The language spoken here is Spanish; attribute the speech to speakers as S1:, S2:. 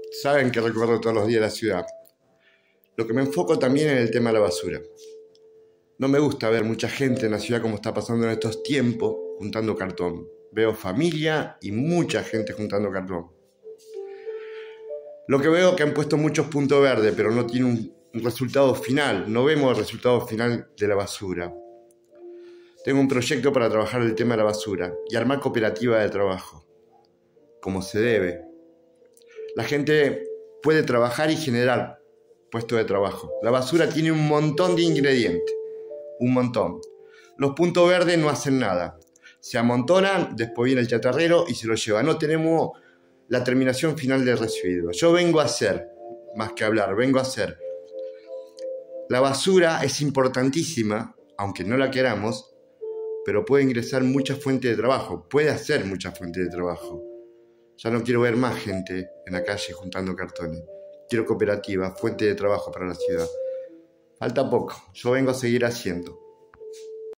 S1: saben que recorro todos los días la ciudad. Lo que me enfoco también en el tema de la basura. No me gusta ver mucha gente en la ciudad como está pasando en estos tiempos juntando cartón. Veo familia y mucha gente juntando cartón. Lo que veo es que han puesto muchos puntos verdes, pero no tiene un resultado final. No vemos el resultado final de la basura. Tengo un proyecto para trabajar el tema de la basura y armar cooperativa de trabajo, como se debe. La gente puede trabajar y generar puestos de trabajo. La basura tiene un montón de ingredientes, un montón. Los puntos verdes no hacen nada. Se amontonan, después viene el chatarrero y se lo lleva. No tenemos la terminación final del residuo. Yo vengo a hacer, más que hablar, vengo a hacer. La basura es importantísima, aunque no la queramos, pero puede ingresar muchas fuentes de trabajo, puede hacer muchas fuentes de trabajo. Ya no quiero ver más gente en la calle juntando cartones. Quiero cooperativas, fuentes de trabajo para la ciudad. Falta poco, yo vengo a seguir haciendo.